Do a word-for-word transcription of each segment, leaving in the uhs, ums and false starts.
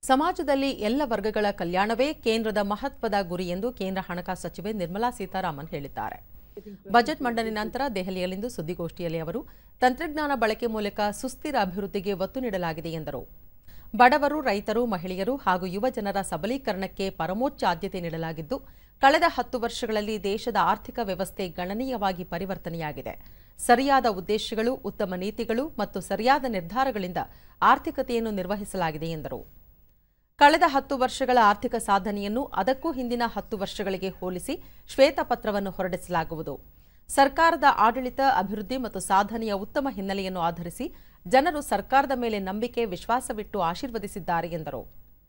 ಸಮಾಜದಲ್ಲಿ ಎಲ್ಲ ವರ್ಗಗಳ ಕಲ್ಯಾಣವೇ ಕೇಂದ್ರದ ಮಹತ್ವದ ಗುರಿ ಎಂದು ಕೇಂದ್ರ ಹಣಕಾಸು ಸಚಿವೆ ನಿರ್ಮಲಾ ಸೀತಾರಾಮನ್ ಹೇಳಿದ್ದಾರೆ. ಬಜೆಟ್ ಮಂಡನೆ ನಂತರ ದೆಹಲಿಯಲ್ಲಿಂದು ಸುದ್ದಿಗೋಷ್ಠಿಯಲ್ಲಿ ಅವರು ತಂತ್ರಜ್ಞಾನ ಬಳಕೆ ಮೂಲಕ ಸುಸ್ಥಿರ ಅಭಿವೃದ್ಧಿಗೆ ಒತ್ತು ನೀಡಲಾಗಿದೆ ಎಂದರು. ಬಡವರು, ರೈತರು, ಮಹಿಳೆಯರು ಹಾಗೂ ಯುವ ಜನರ ಸಬಲೀಕರಣಕ್ಕೆ ಪರಮೋಚ್ಚ ಆದ್ಯತೆ ನೀಡಲಾಗಿದ್ದು, ಕಳೆದ ಹತ್ತು ವರ್ಷಗಳಲ್ಲಿ ದೇಶದ ಆರ್ಥಿಕ ವ್ಯವಸ್ಥೆ ಗಣನೀಯವಾಗಿ ಪರಿವರ್ತನೆಯಾಗಿದೆ. ಸರಿಯಾದ ಉದ್ದೇಶಗಳು, ಉತ್ತಮ ನೀತಿಗಳು ಮತ್ತು ಸರಿಯಾದ ನಿರ್ಧಾರಗಳಿಂದ ಆರ್ಥಿಕತೆಯನ್ನು ನಿರ್ವಹಿಸಲಾಗಿದೆ ಎಂದರು. ಕಳೆದ ಹತ್ತು ವರ್ಷಗಳ ಆರ್ಥಿಕ ಸಾಧನೆಯನ್ನು ಅದಕ್ಕೂ ಹಿಂದಿನ ಹತ್ತು ವರ್ಷಗಳಿಗೆ ಹೋಲಿಸಿ ಶ್ವೇತಪತ್ರವನ್ನು ಹೊರಡಿಸಲಾಗುವುದು. ಸರ್ಕಾರದ ಆಡಳಿತ, ಅಭಿವೃದ್ಧಿ ಮತ್ತು ಸಾಧನೆಯ ಉತ್ತಮ ಹಿನ್ನೆಲೆಯನ್ನು ಆಧರಿಸಿ ಜನರು ಸರ್ಕಾರದ ಮೇಲೆ ನಂಬಿಕೆ, ವಿಶ್ವಾಸವಿಟ್ಟು ಆಶೀರ್ವದಿಸಿದ್ದಾರೆ ಎಂದರು.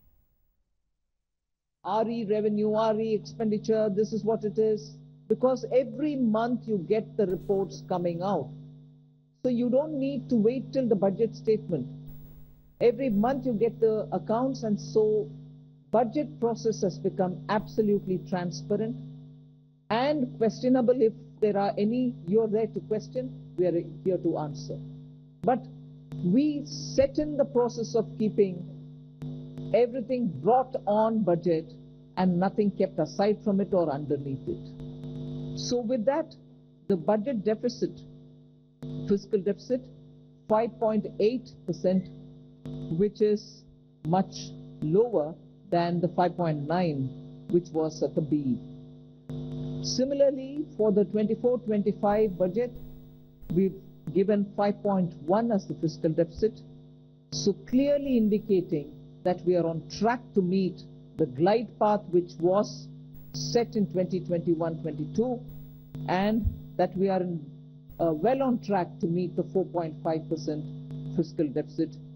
R E revenue, R E expenditure, this is what it is. Because every month you get the reports coming out. So you don't need to wait till the budget statement. Every month you get the accounts, and so budget process has become absolutely transparent and questionable. If there are any, you're there to question, we are here to answer. But we set in the process of keeping everything brought on budget and nothing kept aside from it or underneath it. So with that, the budget deficit, fiscal deficit, five point eight percent, which is much lower than the five point nine which was at the B. Similarly, for the twenty-four twenty-five budget, we've given five point one as the fiscal deficit, so clearly indicating that we are on track to meet the glide path which was set in twenty twenty-one twenty-two, and that we are in, uh, well on track to meet the four point five percent fiscal deficit